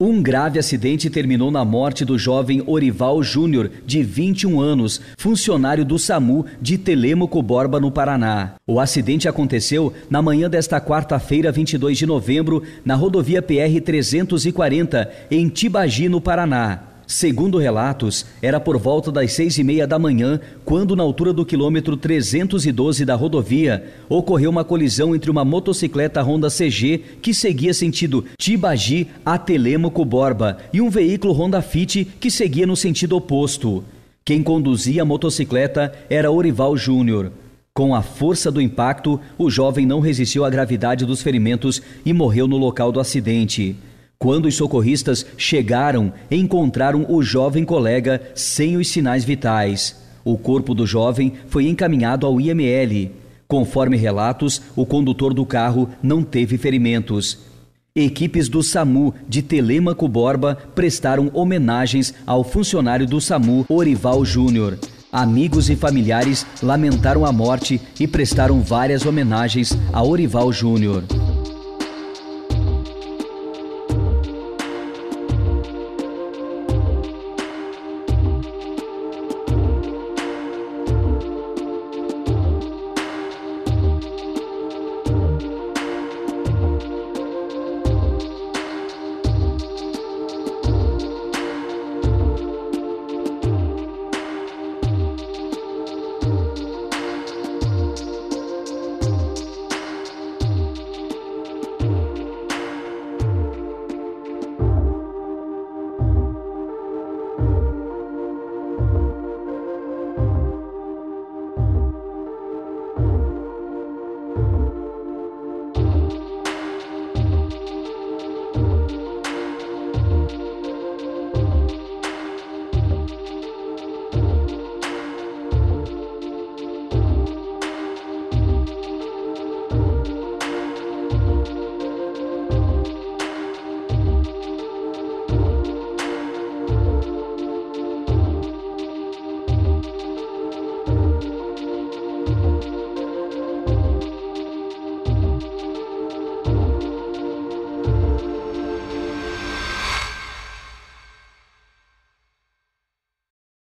Um grave acidente terminou na morte do jovem Orival Júnior, de 21 anos, funcionário do SAMU de Telêmaco Borba, no Paraná. O acidente aconteceu na manhã desta quarta-feira, 22 de novembro, na rodovia PR-340, em Tibagi, no Paraná. Segundo relatos, era por volta das 6h30 da manhã, quando na altura do quilômetro 312 da rodovia, ocorreu uma colisão entre uma motocicleta Honda CG, que seguia sentido Tibagi a Telêmaco Borba, e um veículo Honda Fit, que seguia no sentido oposto. Quem conduzia a motocicleta era Orival Júnior. Com a força do impacto, o jovem não resistiu à gravidade dos ferimentos e morreu no local do acidente. Quando os socorristas chegaram, encontraram o jovem colega sem os sinais vitais. O corpo do jovem foi encaminhado ao IML. Conforme relatos, o condutor do carro não teve ferimentos. Equipes do SAMU de Telêmaco Borba prestaram homenagens ao funcionário do SAMU, Orival Júnior. Amigos e familiares lamentaram a morte e prestaram várias homenagens a Orival Júnior.